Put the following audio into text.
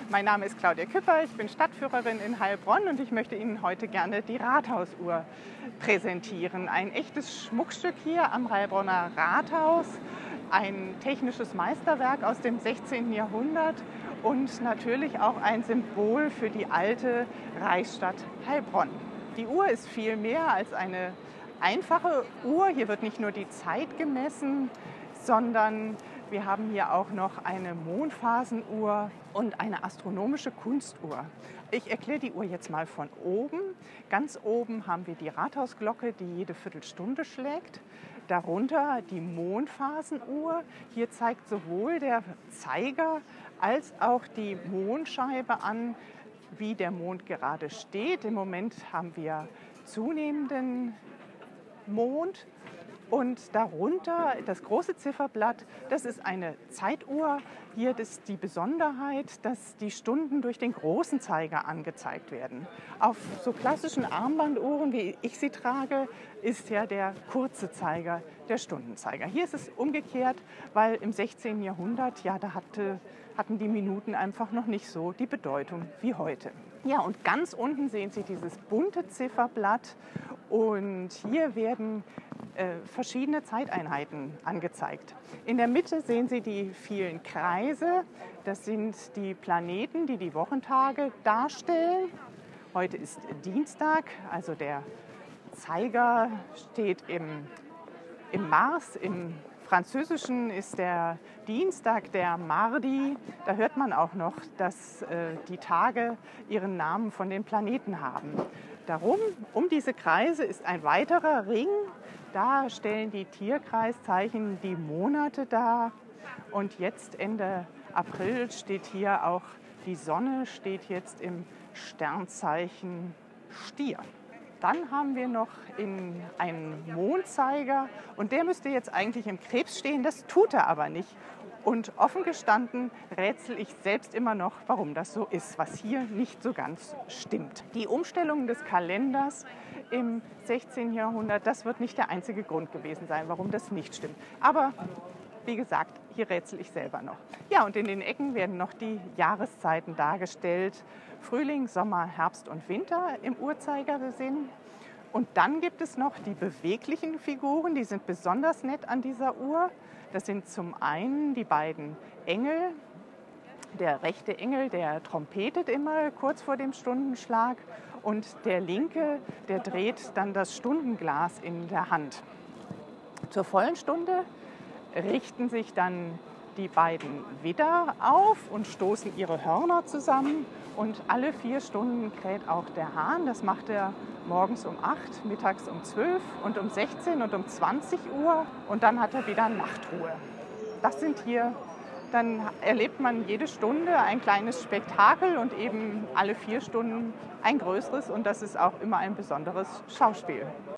Mein Name ist Claudia Küpper, ich bin Stadtführerin in Heilbronn und ich möchte Ihnen heute gerne die Rathausuhr präsentieren. Ein echtes Schmuckstück hier am Heilbronner Rathaus, ein technisches Meisterwerk aus dem 16. Jahrhundert und natürlich auch ein Symbol für die alte Reichsstadt Heilbronn. Die Uhr ist viel mehr als eine einfache Uhr. Hier wird nicht nur die Zeit gemessen, sondern wir haben hier auch noch eine Mondphasenuhr und eine astronomische Kunstuhr. Ich erkläre die Uhr jetzt mal von oben. Ganz oben haben wir die Rathausglocke, die jede Viertelstunde schlägt. Darunter die Mondphasenuhr. Hier zeigt sowohl der Zeiger als auch die Mondscheibe an, wie der Mond gerade steht. Im Moment haben wir zunehmenden Mond. Und darunter das große Zifferblatt, das ist eine Zeituhr. Hier ist die Besonderheit, dass die Stunden durch den großen Zeiger angezeigt werden. Auf so klassischen Armbanduhren, wie ich sie trage, ist ja der kurze Zeiger der Stundenzeiger. Hier ist es umgekehrt, weil im 16. Jahrhundert, ja, da hatten die Minuten einfach noch nicht so die Bedeutung wie heute. Ja, und ganz unten sehen Sie dieses bunte Zifferblatt und hier werden verschiedene Zeiteinheiten angezeigt. In der Mitte sehen Sie die vielen Kreise. Das sind die Planeten, die die Wochentage darstellen. Heute ist Dienstag, also der Zeiger steht im Mars. Im Französischen ist der Dienstag der Mardi. Da hört man auch noch, dass die Tage ihren Namen von den Planeten haben. Darum, um diese Kreise ist ein weiterer Ring. Da stellen die Tierkreiszeichen die Monate dar. Und jetzt Ende April steht hier auch die Sonne, steht jetzt im Sternzeichen Stier. Dann haben wir noch einen Mondzeiger und der müsste jetzt eigentlich im Krebs stehen, das tut er aber nicht. Und offen gestanden rätsel ich selbst immer noch, warum das so ist, was hier nicht so ganz stimmt. Die Umstellung des Kalenders im 16. Jahrhundert, das wird nicht der einzige Grund gewesen sein, warum das nicht stimmt. Aber wie gesagt, hier rätsel ich selber noch. Ja, und in den Ecken werden noch die Jahreszeiten dargestellt. Frühling, Sommer, Herbst und Winter im Uhrzeigersinn. Und dann gibt es noch die beweglichen Figuren, die sind besonders nett an dieser Uhr. Das sind zum einen die beiden Engel. Der rechte Engel, der trompetet immer kurz vor dem Stundenschlag und der linke, der dreht dann das Stundenglas in der Hand. Zur vollen Stunde richten sich dann die beiden Widder auf und stoßen ihre Hörner zusammen und alle 4 Stunden kräht auch der Hahn. Das macht er morgens um 8, mittags um 12 und um 16 und um 20 Uhr und dann hat er wieder Nachtruhe. Das sind hier, dann erlebt man jede Stunde ein kleines Spektakel und eben alle 4 Stunden ein größeres und das ist auch immer ein besonderes Schauspiel.